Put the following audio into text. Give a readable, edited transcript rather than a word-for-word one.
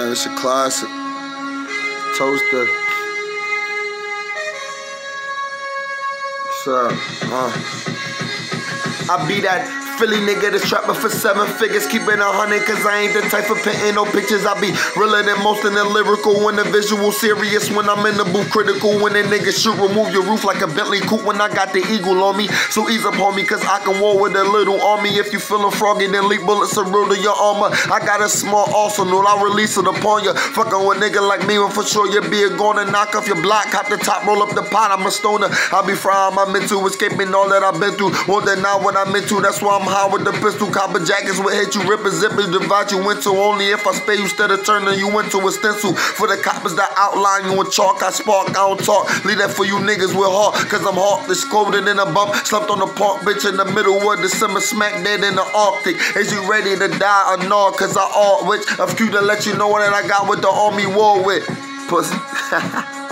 Man, it's a classic. Toaster. I be that Philly nigga that's trapping for 7 figures, keeping 100, cause I ain't the type of painting no pictures. I be realer than most in the lyrical, when the visual serious, when I'm in the booth critical, when a nigga shoot, remove your roof like a Bentley coupe, when I got the eagle on me. So ease up on me, cause I can war with a little army. If you feeling froggy, then leak bullets are real to your armor. I got a small arsenal, I'll release it upon ya. Fucking with nigga like me, and for sure you be a gonna knock off your block, cop the top, roll up the pot. I'm a stoner, I be frying my mental, escaping all that I've been through. Won't deny what I'm into, that's why I'm high with the pistol. Copper jackets will hit you, rip and zip and divide you into. Only if I spare you instead of turning you into a stencil. For the coppers that outline you in chalk, I spark, I don't talk. Leave that for you niggas with heart, cause I'm heartless, scolded in a bump. Slept on the park, bitch, in the middle of December, smack dead in the Arctic. Is you ready to die or not? Cause I art which a few to let you know that I got what the army war with. Pussy.